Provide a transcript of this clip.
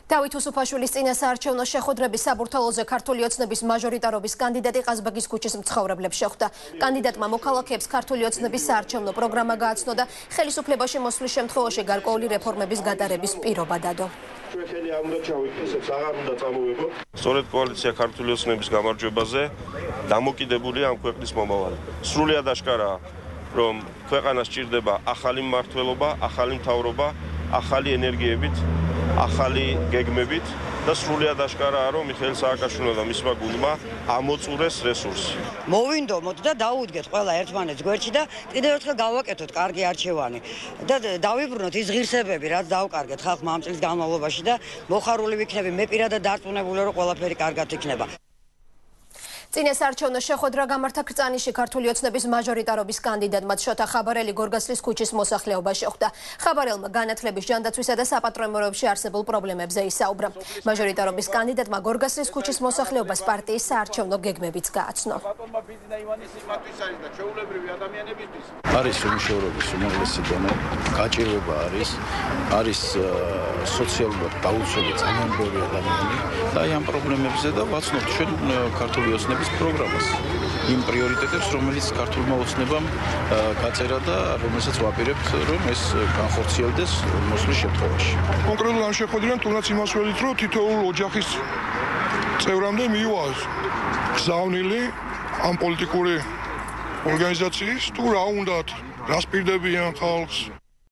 დავით უსუფაშვილის წინასაარჩევნო შეხვედრების საბურთალოზე ქართული ოცნების მაჟორიტარობის კანდიდატი ყაზბეგის ქუჩის მცხოვრებლებს შეხვდა. კანდიდატმა მოქალაქეებს ქართული ოცნების საარჩევნო პროგრამა გააცნო და ხელისუფლებაში მოსვლის შემთხვევაში გარკვეული რეფორმების გატარების პირობა დადო. სწორედ კოალიცია ქართული ოცნების გამარჯვებაზე დამოკიდებულია ამ ქვეყნის მომავალი. სრულიად აშკარაა, რომ ქვეყანას სჭირდება ახალი მმართველობა, ახალი მთავრობა, ახალი ენერგიებით, ახალი გეგმებით და სრულიად აშკარაა, რომ მიხეილ სააკაშვილმა და მისმა გუნდმა ამოწურეს რესურსი. მოვინდომოთ და დაუდგეთ ყველა ერთმანეთს გვერდში და კიდევ ერთხელ გავაკეთოთ კარგი არჩევანი და დავიბრუნოთ ის ღირსებები, რაც დავკარგეთ ხალხმა ამ წლის განმავლობაში და მოხარული ვიქნები. მე პირადად დარწმუნებული რომ ყველაფერი კარგად იქნება. წინასაარჩევნო შეხვედრა გამართა ქრწანიში ქართული ოცნების მაჟორიტარობის კანდიდატმა შოთა ხაბარელი გორგასლის ქუჩის მოსახლეობაში ხვდა. ხაბარელმა განათლების ჯანდაცვისა და საპატრონეებში არსებულ პრობლემებზე ისაუბრა. მაჟორიტარობის კანდიდატმა გორგასლის ქუჩის მოსახლეობას პარტიის საარჩევნო გეგმებიც გააცნო. არის უმუშევრობის უმაღლესი დონე, გაჭირვება არის სოციალურად დაუცველი ძალიან ბევრი ადამიანი და ამ პრობლემებზე და ვაცნობთ ჩვენ ქართული ოცნების პროგრამას, იმ პრიორიტეტებს, რომელიც ქართულმა ოცნებამ გაწერა და რომელსაც ვაპირებთ, რომ ეს განხორციელდეს მოსვლის შემთხვევაში. კონკრეტულად ამ შეხვედრიდან თუნდაც იმას ველით, რომ თითოეულ ოჯახის წევრამდე მიიღოს გზავნილი ამ პოლიტიკური ორგანიზაციის თუ რა უნდათ, რას პირდებიან ხალხს.